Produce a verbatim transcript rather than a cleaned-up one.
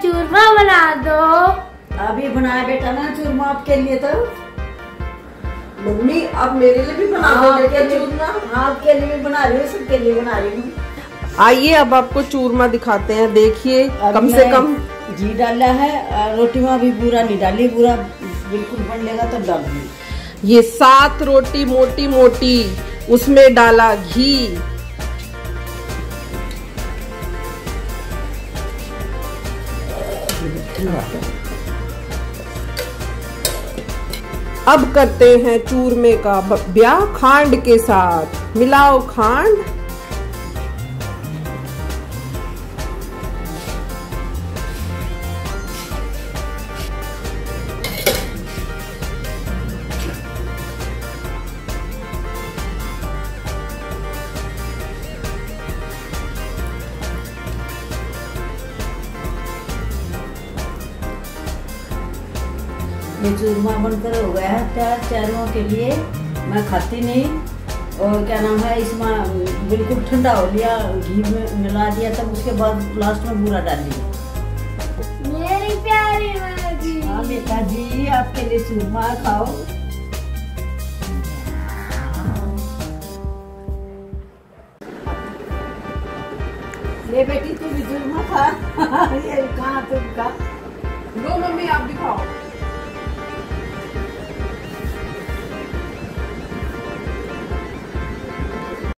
चूरमा बना दो। अभी बनाया बेटा ना चूरमा आपके लिए। तो मम्मी आप मेरे लिए भी बना दो क्या चूरमा? हाँ आपके लिए भी बना रही हूँ, सबके लिए बना रही हूँ। आइए अब आपको चूरमा दिखाते हैं। देखिए कम से कम घी डाला है, रोटी में अभी पूरा नहीं डाली, पूरा बिल्कुल बन लेगा तब डालूंगी। ये सात रोटी मोटी मोटी, उसमें डाला घी। अब करते हैं चूरमे का ब्याह खांड के साथ। मिलाओ खांड। ये चूरमा बनकर हो गया है तैयार चारों के लिए। मैं खाती नहीं, और क्या नाम है, इसमें बिल्कुल ठंडा हो लिया, घी में मिला दिया, तब उसके बाद लास्ट में बूरा डाल दिया। मेरी प्यारी माँ जी। हाँ बेटा जी, आपके लिए चूरमा खाओ। ले बेटी तू भी चूरमा खा। ये कहाँ तुम खा। लो मम्मी आप दिखाओ।